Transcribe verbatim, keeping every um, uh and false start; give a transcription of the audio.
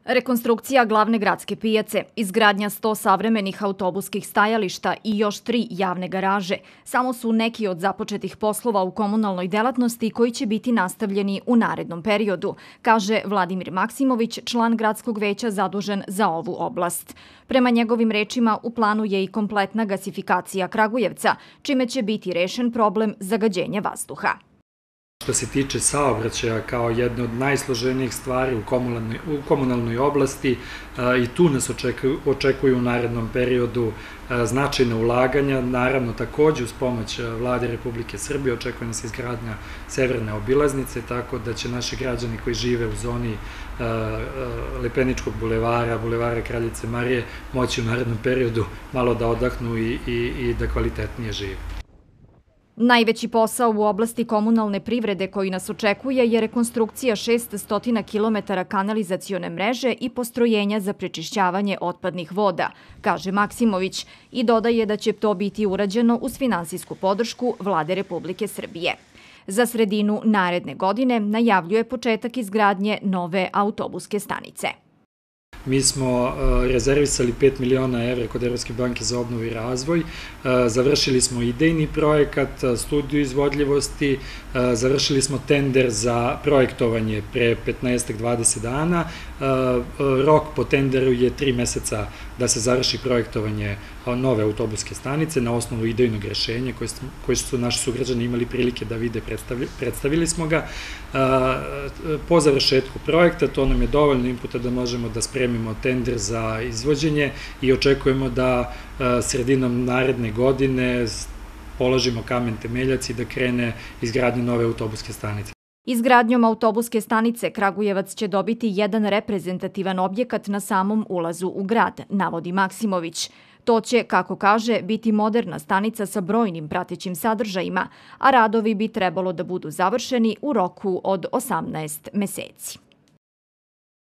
Rekonstrukcija glavne gradske pijace, izgradnja sto savremenih autobuskih stajališta i još tri javne garaže samo su neki od započetih poslova u komunalnoj delatnosti koji će biti nastavljeni u narednom periodu, kaže Vladimir Maksimović, član gradskog veća zadužen za ovu oblast. Prema njegovim rečima, u planu je i kompletna gasifikacija Kragujevca, čime će biti rešen problem zagađenja vazduha. Što se tiče saobraćaja kao jedne od najsloženijih stvari u komunalnoj, u komunalnoj oblasti, i tu nas očekuju, očekuju u narednom periodu značajna ulaganja, naravno takođe uz pomoć Vlade Republike Srbije očekuje nas izgradnja severne obilaznice, tako da će naši građani koji žive u zoni Lepeničkog bulevara, bulevara Kraljice Marije moći u narednom periodu malo da odahnu i, i, i da kvalitetnije žive. Najveći posao u oblasti komunalne privrede koji nas očekuje je rekonstrukcija šeststo kilometara kanalizacione mreže i postrojenja za prečišćavanje otpadnih voda, kaže Maksimović i dodaje da će to biti urađeno uz finansijsku podršku Vlade Republike Srbije. Za sredinu naredne godine najavljuje početak izgradnje nove autobuske stanice. Mi smo rezervisali pet miliona evra kod Evropske banke za obnovu i razvoj, završili smo idejni projekat, studiju izvodljivosti, završili smo tender za projektovanje pre petnaest do dvadeset dana, rok po tenderu je tri meseca da se završi projektovanje nove autobuske stanice na osnovu idejnog rešenja koje su naši sugrađani imali prilike da vide, predstavili smo ga. Po završetku projekta to nam je dovoljno inputa da možemo da spremimo tender za izvođenje i očekujemo da sredinom naredne godine položimo kamen temeljac i da krene izgradnja nove autobuske stanice. Izgradnjom autobuske stanice Kragujevac će dobiti jedan reprezentativan objekat na samom ulazu u grad, navodi Maksimović. To će, kako kaže, biti moderna stanica sa brojnim pratećim sadržajima, a radovi bi trebalo da budu završeni u roku od osamnaest meseci.